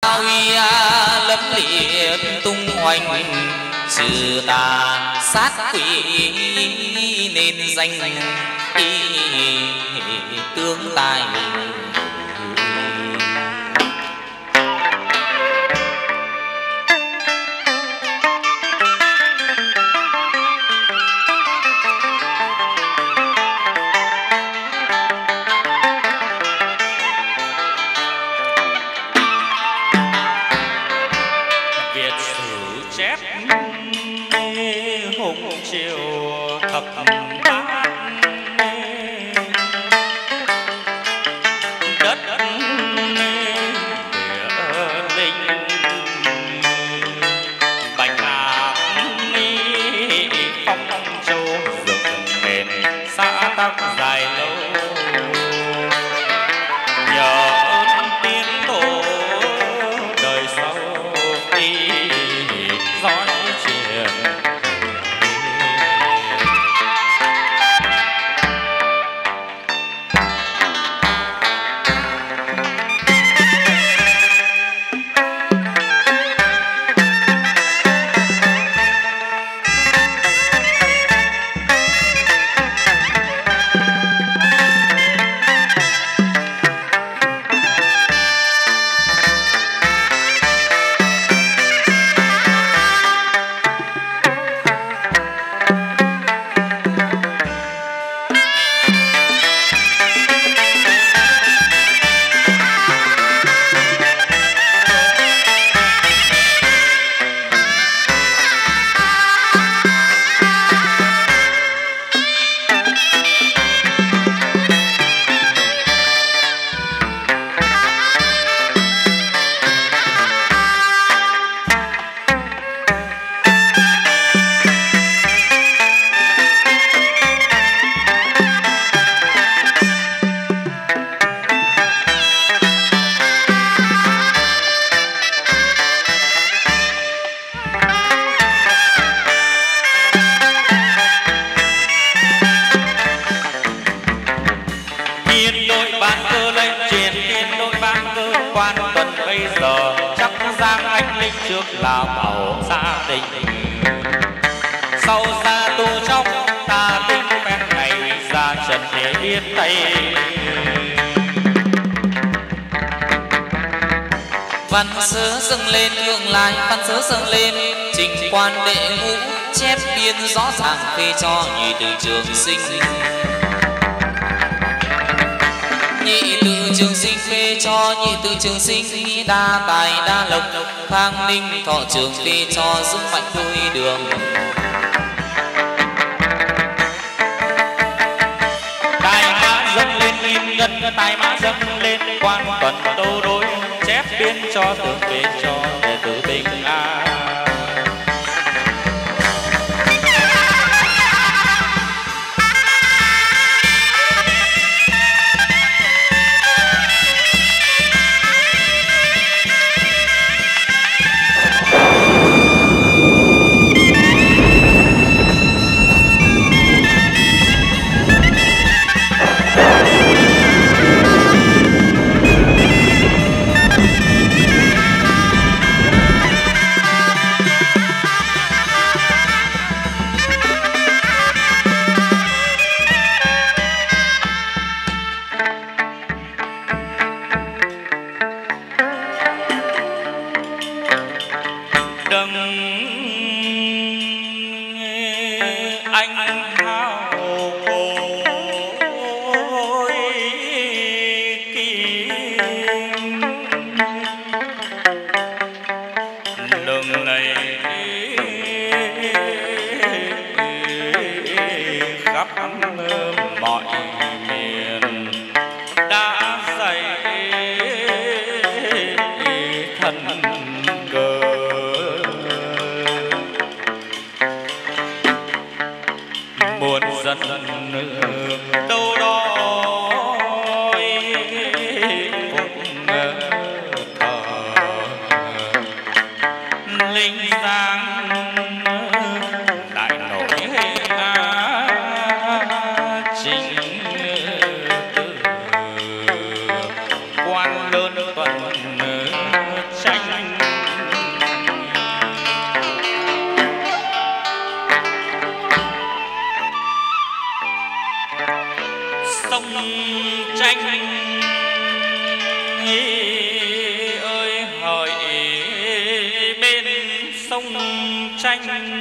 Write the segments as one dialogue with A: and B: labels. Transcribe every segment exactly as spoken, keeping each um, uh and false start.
A: uy lẫm liệt tung hoành, trừ tà sát quỷ nên danh y tướng tài.
B: Văn sớ dâng lên hương lai, văn sớ dâng lên trình quan đệ ngũ, chép biên rõ ràng phê cho nhị từ trường sinh. Nhị từ trường sinh phê cho nhị từ trường sinh, đa tài đa lộc khang ninh thọ trường phê cho dung mạnh đôi đường.
C: Tài mã dâng lên kim ngân, tài mã dâng lên quan tuần tô đối, chép biên cho tường phê cho đệ tử bình an. Quan lớn tuần tranh tranh.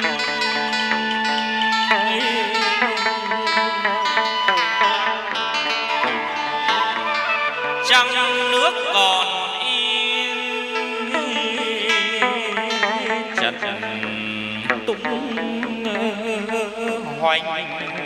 C: Trăng nước còn yên trần tung hoành.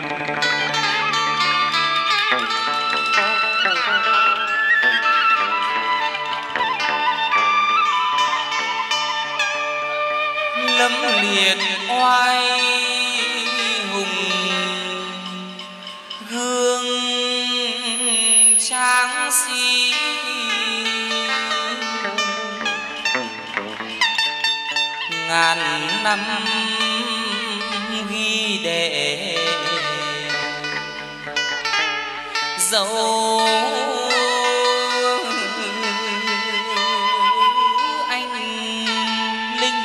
B: Lấm liệt oai hùng gương tráng sĩ, ngàn năm ghi đệ dấu anh linh.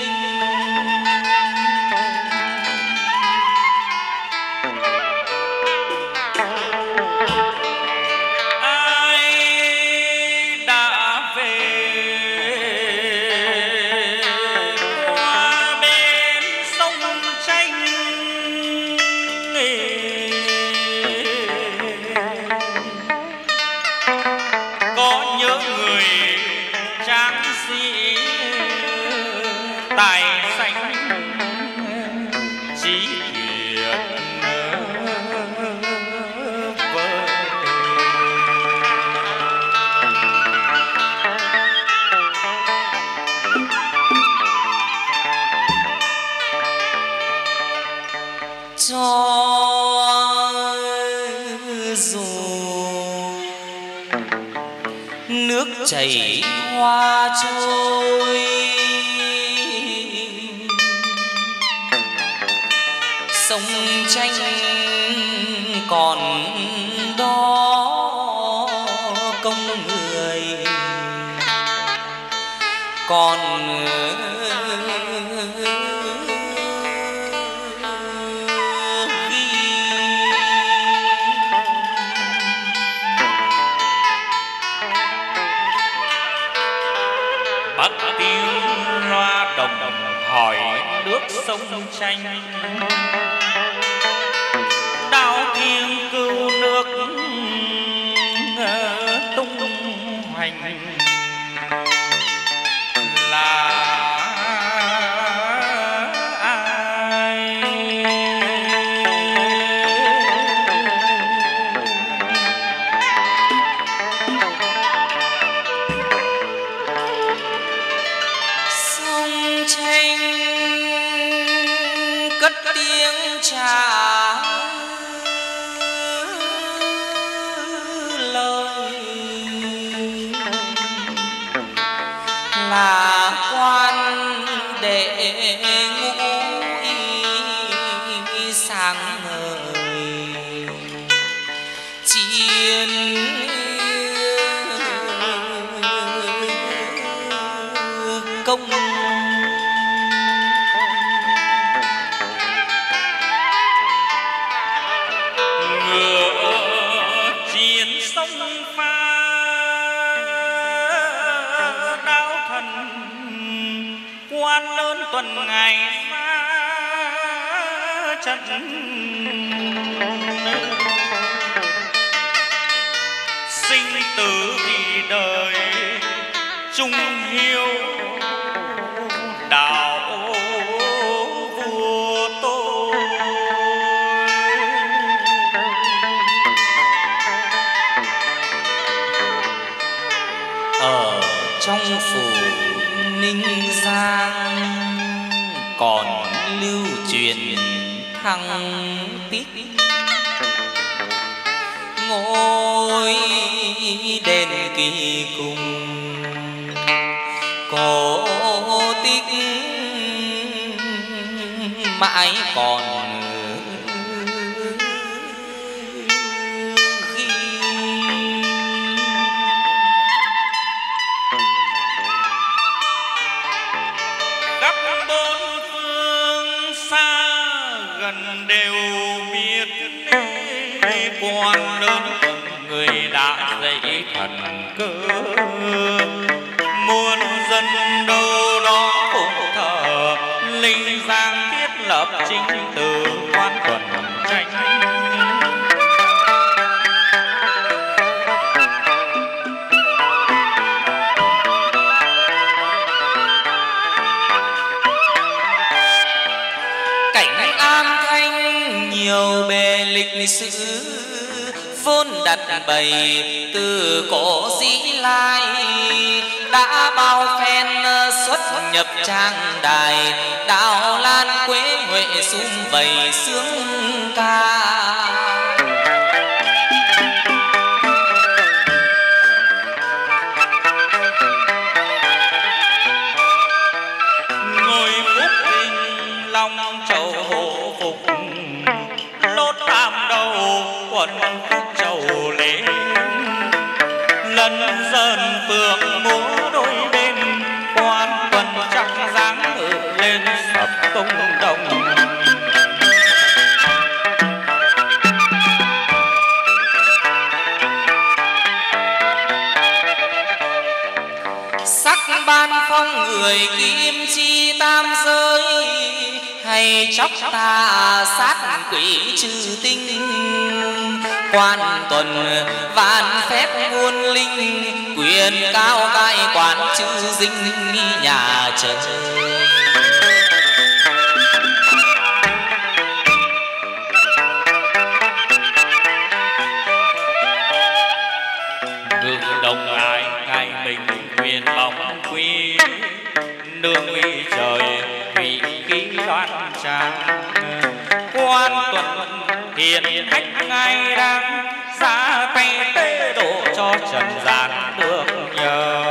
C: Tài sánh trí tuyệt vời.
B: Cho dù nước chảy hoa trôi, sông tranh còn đó công người, còn ghi
C: bắt tiếng loa đồng hỏi nước sông tranh. Đao thiên cưu nước tung hoành là ai?
B: sông tranh cất tiếng chào là quan đệ ngũ y sáng ngời chiến công.
C: Ngựa chiến sông pha đao thần, quan lớn tuần ngày xa trận. Sinh tử vì đời trung hiếu, đạo vua tôi.
B: Ở trong phủ Ninh Giang còn lưu truyền thăng tích, ngôi đền kỳ cùng cổ tích mãi còn ghi.
C: Khắp bốn phương xa gần đều biết quan lớn người đã dạy thần cơ. Muôn dân đâu đó cũng thờ Linh Giang thiết lập chính từ quan tuần tranh.
B: Cảnh An Thanh nhiều bề lịch sử vốn đặt bày từ cổ dĩ lai, đã bao phen xuất nhập trang đài, đạo lan quế huệ sum vầy sướng ca.
C: Ngồi phúc tinh long châu hộ phục, lốt tam đầu quần phúc châu lên, lần dần phượng múa đôi bên, quan tuần chắc dáng ngự lên sập công đồng.
B: Sắc ban phong người kim chi tam giới, hay chóc ta sát quỷ trừ tinh. Quan tuần vạn phép muôn linh, quyền cao cai quản chư dinh nhà trời.
C: Ngự đồng ai ngày mình quyền bóng quy, nương uy trời vị khí đoan trang. Quan tuần hiền hách ngay đang, ra tay tế độ cho trần gian được nhờ.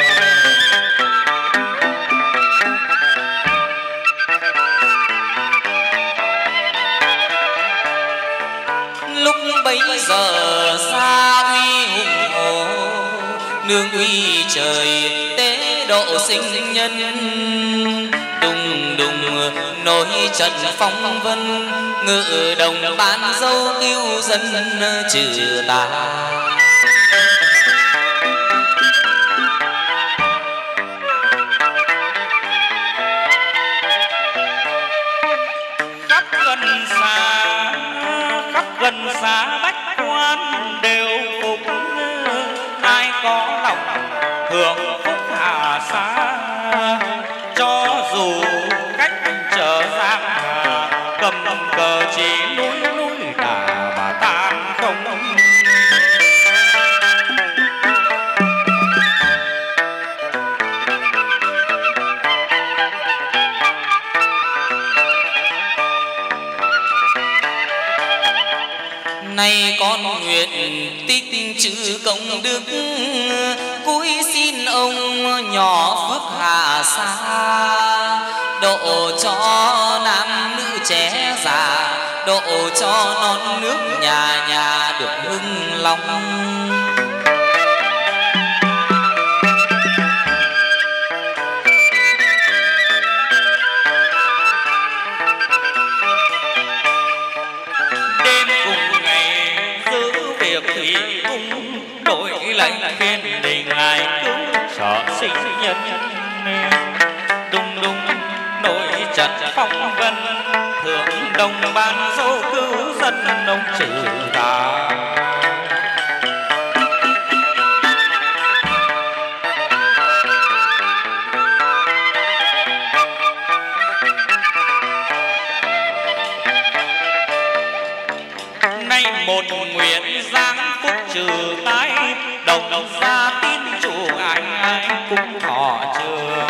B: Lúc bấy giờ xa uy hùng hồ, nương uy trời tế độ sinh nhân. Đùng đùng nổi trận phong vân, ngự đồng ban dâu cứu dân trừ tà.
C: Khắp gần xa, khắp gần xa bách quan đều phục, ai có lòng hưởng phúc hà xa. Cho dù cách trở giang hà, cầm cờ chỉ núi núi đà mà tan không.
B: Nay con nguyện tích chữ công đức, cúi xin ông nhỏ phước hà xa. Độ cho nam nữ trẻ già, độ cho non nước nhà nhà được hưng long.
C: Thủy cung đổi lãnh thiên đình ngài cứu sở sinh nhân. Đùng đùng nổi trận phong vân, thượng đồng ban dâu cứu dân ông trừ tà. Nay một nguyện giáng phúc trừ tai, đồng gia tín chủ ai ai cũng thọ trường.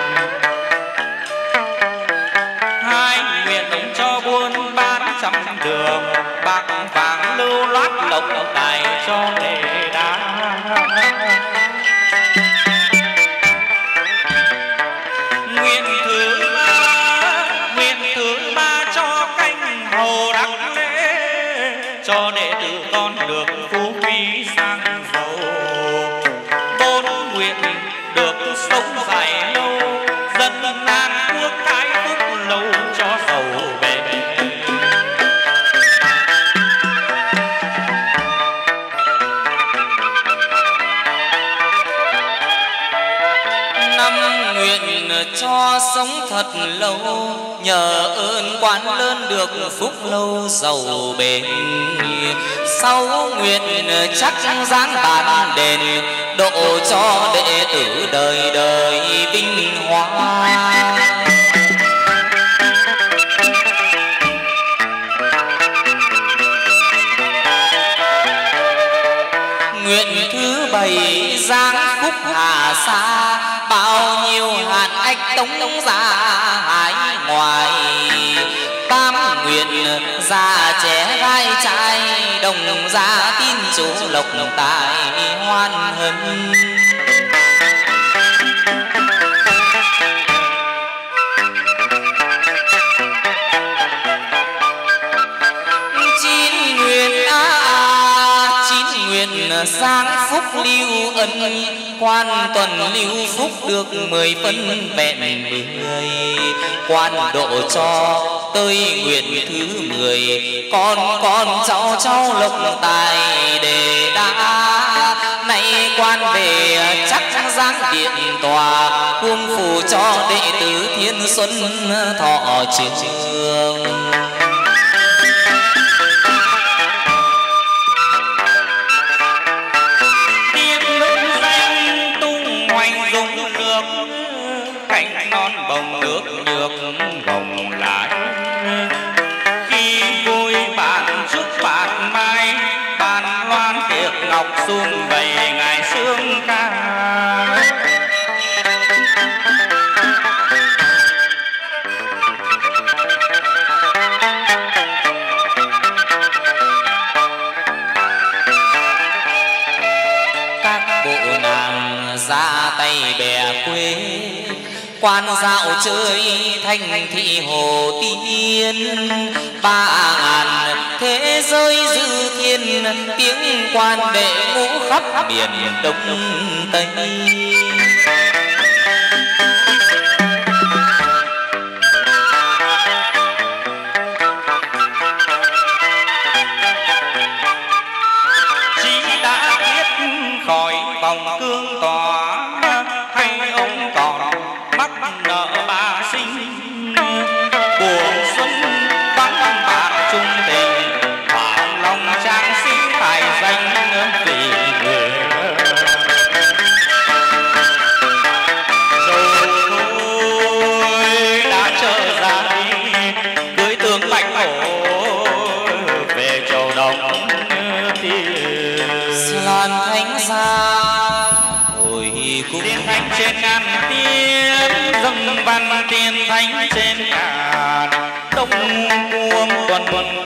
C: Hai nguyện đồng cho buôn bán trăm đường, bạc vàng lưu loát lộc tài cho đề đa. Nguyện thứ ba, nguyện thứ ba cho canh hầu đắc lễ, cho đệ tử con được phú quý sang giàu. Bốn nguyện được sống dài lâu, dân an nước cái phúc lâu cho giàu bền.
A: nguyện cho sống thật lâu, nhờ ơn quan lớn được phúc lâu giàu bền. Sau nguyện chắc dáng bản đền, độ cho đệ tử đời đời vinh hoa. Nguyện thứ bảy giáng phúc hà xa, bao nhiêu hạn ách tống ra hải ngoài. Tam nguyện già trẻ gái trai, đồng gia tin chủ lộc tài hoan hân. Chín nguyện a chín nguyện sáng phúc lưu ân, quan tuần lưu phúc được mười phân vẹn mười. Quan độ cho tới nguyện thứ mười, con con cháu cháu lộc tài đề đa. Nay quan về chắc giáng điện tòa, huông phù cho đệ tử thiên xuân thọ trường.
C: Bồng nước nhược gồng lại, khi vui bạn chúc bạn mai, bàn loan tiệc ngọc xuân vầy ngày sương ca.
A: Các bộ nàng ra tay bè quê, quan dạo chơi thành thị hồ tiên. Ba ngàn thế giới dư thiên, tiếng quan đệ ngũ khắp biển đông tây.
C: Chỉ đã biết khỏi vòng cương tỏa, hay ông còn mắc nợ ba sinh. Buồn xuân vắng bạn chung tình, bảo lòng trang sĩ tài danh vì người. Rồi thôi đã trở ra đi, cưới tướng bạch hổ về châu Đông Tiên.
A: Lan thánh gia hồi cung
C: Tiên thánh trên ngàn tiên, dâng văn tiên thánh trên ngàn. Đông cuồng tuần tuần